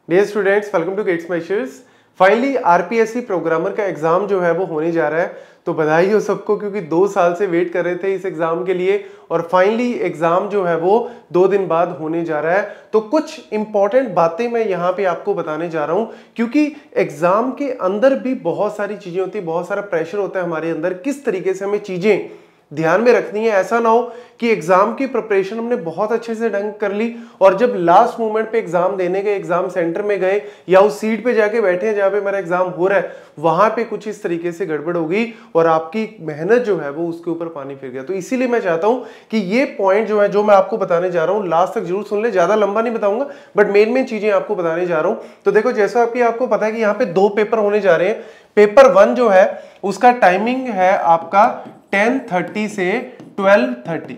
Dear students, welcome to gates measures. Finally RPSC programmer का exam जो है वो होने जा रहा है। तो बधाई हो सबको, क्योंकि 2 साल से वेट कर रहे थे इस एग्जाम के लिए और फाइनली एग्जाम जो है वो 2 दिन बाद होने जा रहा है। तो कुछ इंपॉर्टेंट बातें मैं यहाँ पे आपको बताने जा रहा हूँ, क्योंकि एग्जाम के अंदर भी बहुत सारी चीजें होती है, बहुत सारा प्रेशर होता है हमारे अंदर। किस तरीके से हमें चीजें ध्यान में रखनी है, ऐसा ना हो कि एग्जाम की प्रिपरेशन हमने बहुत अच्छे से ढंग कर ली और जब लास्ट मोमेंट पे एग्जाम देने गए, एग्जाम सेंटर में गए या उस सीट पे जाके बैठे हैं जहां पे मेरा एग्जाम हो रहा है, वहां पे कुछ इस तरीके से गड़बड़ हो गई और आपकी मेहनत जो है वो उसके ऊपर पानी फिर गया। तो इसीलिए मैं चाहता हूं कि ये पॉइंट जो है, जो मैं आपको बताने जा रहा हूं, लास्ट तक जरूर सुन ले। ज्यादा लंबा नहीं बताऊंगा, बट मेन चीजें आपको बताने जा रहा हूं। तो देखो, जैसा कि आपको पता है कि यहाँ पे 2 पेपर होने जा रहे हैं। पेपर 1 जो है उसका टाइमिंग है आपका 10:30 से 12:30,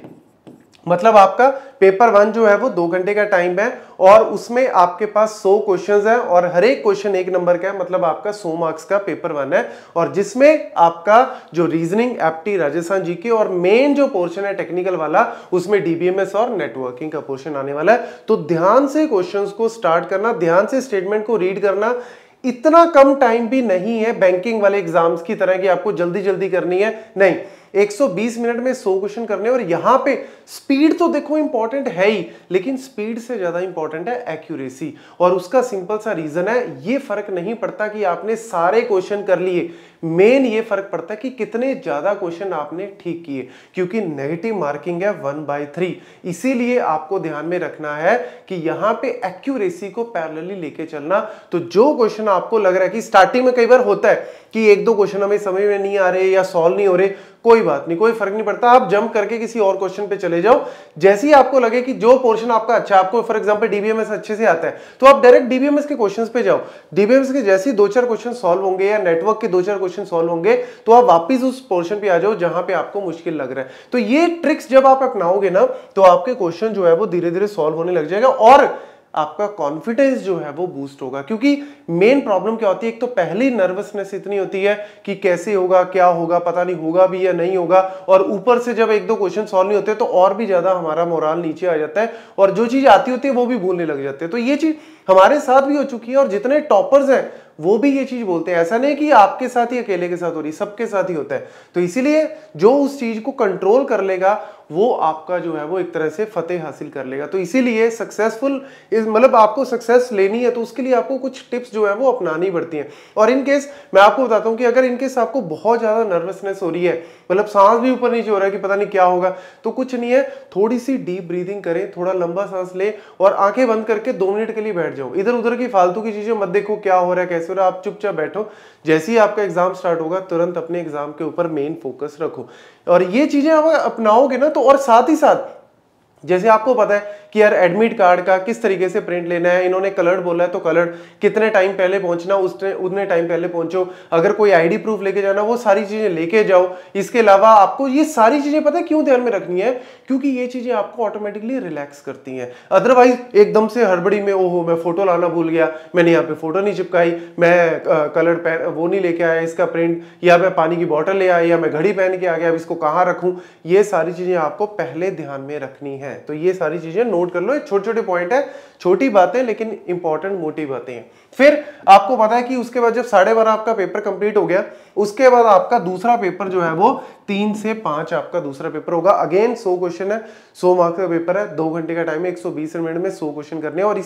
मतलब आपका पेपर 1 जो है वो 2 घंटे का टाइम है और उसमें आपके पास 100 क्वेश्चंस है और हर एक क्वेश्चन 1 नंबर का है, मतलब आपका 100 मार्क्स का पेपर 1 है। और जिसमें आपका जो रीजनिंग, एप्टी, राजस्थान जीके और मेन जो पोर्शन है टेक्निकल वाला, उसमें डीबीएमएस और नेटवर्किंग का पोर्शन आने वाला है। तो ध्यान से क्वेश्चंस को स्टार्ट करना, ध्यान से स्टेटमेंट को रीड करना। इतना कम टाइम भी नहीं है बैंकिंग वाले एग्जाम्स की तरह कि आपको जल्दी जल्दी करनी है, नहीं। 120 मिनट में 100 क्वेश्चन करने, और यहां पे स्पीड तो देखो इंपॉर्टेंट है ही, लेकिन स्पीड से ज्यादा इंपॉर्टेंट है एक्यूरेसी। और उसका सिंपल सा रीजन है, ये फर्क नहीं पड़ता कि आपने सारे क्वेश्चन कर लिए, मेन ये फर्क पड़ता है कि कितने ज्यादा क्वेश्चन आपने ठीक किए, क्योंकि नेगेटिव मार्किंग है 1/3। इसीलिए आपको ध्यान में रखना है कि यहां पे एक्यूरेसी को पैरेलली लेके चलना। तो जो क्वेश्चन आपको लग रहा है कि स्टार्टिंग में कई बार होता है कि 1-2 क्वेश्चन हमें समझ में नहीं आ रहे या सॉल्व नहीं हो रहे, कोई बात नहीं, कोई फर्क नहीं पड़ता। आप जंप करके किसी और क्वेश्चन पे चले जाओ। जैसे ही आपको लगे कि जो पोर्शन आपका अच्छा, आपको फॉर एग्जांपल डीबीएमएस अच्छे से आता है, तो आप डायरेक्ट डीबीएमएस के क्वेश्चंस पे जाओ। डीबीएमएस के जैसे ही 2-4 क्वेश्चन सॉल्व होंगे या नेटवर्क के 2-4 क्वेश्चन सॉल्व होंगे, तो आप वापस उस पोर्शन पे आ जाओ जहां पे आपको मुश्किल लग रहा है। तो ये ट्रिक्स जब आप अपनाओगे ना, तो आपके क्वेश्चन जो है वो धीरे धीरे सॉल्व होने लग जाएगा और आपका कॉन्फिडेंस जो है वो बूस्ट होगा। क्योंकि मेन प्रॉब्लम क्या होती है, एक तो पहली नर्वसनेस इतनी होती है कि कैसे होगा, क्या होगा, पता नहीं होगा भी या नहीं होगा, और ऊपर से जब 1-2 क्वेश्चन सॉल्व नहीं होते तो और भी ज्यादा हमारा मोराल नीचे आ जाता है और जो चीज आती होती है वो भी भूलने लग जाते हैं। तो ये चीज हमारे साथ भी हो चुकी है और जितने टॉपर्स हैं वो भी ये चीज बोलते हैं। ऐसा नहीं कि आपके साथ ही अकेले के साथ हो रही, सबके साथ ही होता है। तो इसीलिए जो उस चीज को कंट्रोल कर लेगा वो आपका जो है वो एक तरह से फतेह हासिल कर लेगा। तो इसीलिए सक्सेसफुल मतलब आपको सक्सेस लेनी है तो उसके लिए आपको कुछ टिप्स जो है वो अपनानी पड़ती हैं। और इन केस मैं आपको बताता हूं कि अगर इन केस आपको बहुत ज्यादा नर्वसनेस हो रही है, मतलब सांस भी ऊपर नीचे हो रहा है कि पता नहीं क्या होगा, तो कुछ नहीं है, थोड़ी सी डीप ब्रीदिंग करें, थोड़ा लंबा सांस ले और आंखें बंद करके 2 मिनट के लिए बैठ जाओ। इधर उधर की फालतू की चीजें मत देखो, क्या हो रहा है, कैसे हो रहा है, आप चुपचाप बैठो। जैसे ही आपका एग्जाम स्टार्ट होगा, तुरंत अपने एग्जाम के ऊपर मेन फोकस रखो। और ये चीजें आप अपनाओगे ना, तो और साथ ही साथ जैसे आपको पता है कि यार एडमिट कार्ड का किस तरीके से प्रिंट लेना है, इन्होंने कलर्ड बोला है तो कलर्ड, कितने टाइम पहले पहुंचना उतने टाइम पहले पहुंचो। अगर कोई आईडी प्रूफ लेके जाना, वो सारी चीजें लेके जाओ। इसके अलावा आपको ये सारी चीजें पता है क्यों ध्यान में रखनी है, क्योंकि ये चीजें आपको ऑटोमेटिकली रिलैक्स करती हैं। अदरवाइज एकदम से हड़बड़ी में, ओहो मैं फोटो लाना भूल गया, मैंने यहाँ पे फोटो नहीं चिपकाई, मैं कलर पेन वो नहीं लेके आया इसका प्रिंट, या मैं पानी की बोतल ले आया, या मैं घड़ी पहन के आ गया, अब इसको कहाँ रखूं, ये सारी चीजें आपको पहले ध्यान में रखनी है। तो ये सारी चीजें नोट कर लो। छोटे छोटे पॉइंट है, छोटी बातें लेकिन इंपॉर्टेंट मोटी बातें हैं। फिर आपको पता है कि उसके बाद जब 12:30 आपका पेपर कंप्लीट हो गया, उसके बाद आपका दूसरा पेपर जो है वो 3 से 5 आपका दूसरा पेपर होगा। अगेन 100 क्वेश्चन है, 100 मार्क्स का पेपर है, 2 घंटे का टाइम है, 120 मिनट में 100 क्वेश्चन करने हैं। और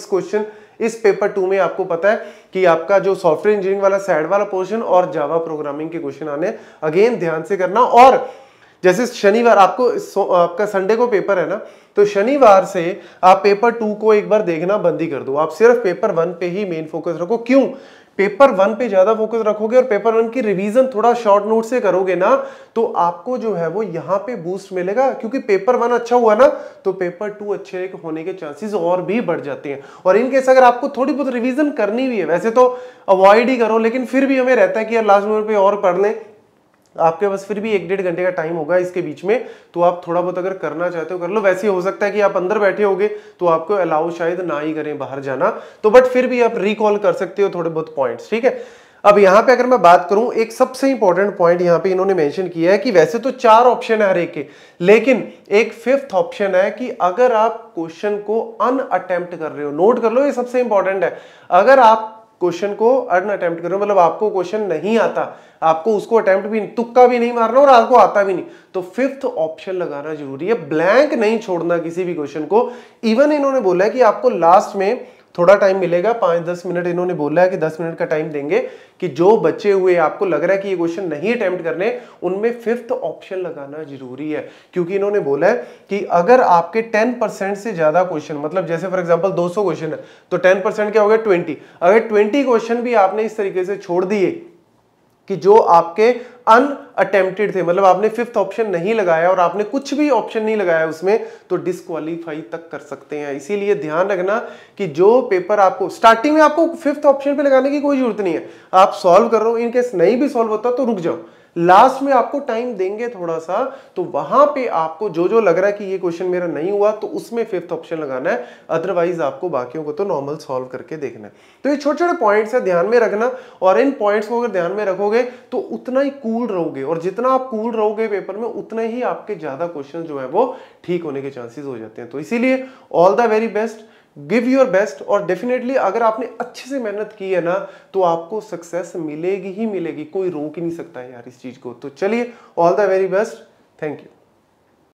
इस पेपर 2 में आपको पता है कि आपका जो सॉफ्टवेयर इंजीनियरिंग वाला साइड वाला पोर्शन और जावा प्रोग्रामिंग के क्वेश्चन आने, अगेन ध्यान से करना। और जैसे शनिवार आपका संडे को पेपर है ना, तो शनिवार से आप पेपर 2 को एक बार देखना बंद ही कर दो। आप सिर्फ पेपर 1 पे ही मेन फोकस रखो। क्यों? पेपर 1 पे ज्यादा फोकस रखोगे और पेपर 1 की रिवीजन थोड़ा शॉर्ट नोट से करोगे ना, तो आपको जो है वो यहां पे बूस्ट मिलेगा। क्योंकि पेपर 1 अच्छा हुआ ना, तो पेपर 2 अच्छे होने के चांसेस और भी बढ़ जाते हैं। और इन केस अगर आपको थोड़ी बहुत रिवीजन करनी भी है, वैसे तो अवॉइड ही करो, लेकिन फिर भी हमें रहता है कि यार लास्ट मिनट पे और पढ़ लें, आपके पास फिर भी 1-1.5 घंटे का टाइम होगा इसके बीच में, तो आप थोड़ा बहुत अगर करना चाहते हो कर लो। वैसे हो सकता है कि आप अंदर बैठे होगे तो आपको अलाउ शायद ना ही करें बाहर जाना, तो बट फिर भी आप रिकॉल कर सकते हो थोड़े बहुत पॉइंट्स, ठीक है। अब यहां पे अगर मैं बात करूं, एक सबसे इंपॉर्टेंट पॉइंट यहां पे इन्होंने मेंशन किया है कि वैसे तो 4 ऑप्शन है हर एक के, लेकिन एक 5th ऑप्शन है कि अगर आप क्वेश्चन को अनअटेम्प्ट कर रहे हो, नोट कर लो ये सबसे इंपॉर्टेंट है, अगर आप क्वेश्चन को अनअटेम्प्ट कर रहे हो मतलब आपको क्वेश्चन नहीं आता, आपको उसको अटेम्प्ट भी तुक्का भी नहीं मारना और आपको आता भी नहीं, तो 5th ऑप्शन लगाना जरूरी है, ब्लैंक नहीं छोड़ना किसी भी क्वेश्चन को। इवन इन्होंने बोला है कि आपको लास्ट में थोड़ा टाइम मिलेगा, 5-10 मिनट इन्होंने बोला है कि 10 मिनट का टाइम देंगे कि जो बचे हुए आपको लग रहा है कि ये क्वेश्चन नहीं अटेम्प्ट करने, उनमें 5th ऑप्शन लगाना जरूरी है, क्योंकि इन्होंने बोला है कि अगर आपके 10% से ज्यादा क्वेश्चन, मतलब जैसे फॉर एग्जांपल 200 क्वेश्चन है तो 10% क्या हो गया 20, अगर 20 क्वेश्चन भी आपने इस तरीके से छोड़ दिए कि जो आपके अनअटेम्प्टेड थे, मतलब आपने 5th ऑप्शन नहीं लगाया और आपने कुछ भी ऑप्शन नहीं लगाया उसमें, तो डिस्क्वालीफाई तक कर सकते हैं। इसीलिए ध्यान रखना कि जो पेपर आपको स्टार्टिंग में आपको 5th ऑप्शन पे लगाने की कोई जरूरत नहीं है, आप सॉल्व कर रहे हो, इनकेस नहीं भी सॉल्व होता तो रुक जाओ, लास्ट में आपको टाइम देंगे थोड़ा सा, तो वहां पे आपको जो जो लग रहा है कि ये क्वेश्चन मेरा नहीं हुआ तो उसमें 5th ऑप्शन लगाना है, अदरवाइज आपको बाकियों को तो नॉर्मल सॉल्व करके देखना है। तो ये छोटे छोटे पॉइंट्स है, ध्यान में रखना, और इन पॉइंट्स को अगर ध्यान में रखोगे तो उतना ही कूल रहोगे, और जितना आप कूल रहोगे पेपर में उतना ही आपके ज्यादा क्वेश्चन जो है वो ठीक होने के चांसेस हो जाते हैं। तो इसीलिए all the very best, give your best, और डेफिनेटली अगर आपने अच्छे से मेहनत की है ना तो आपको सक्सेस मिलेगी ही मिलेगी, कोई रोक ही नहीं सकता है यार इस चीज को। तो चलिए, all the very best, thank you.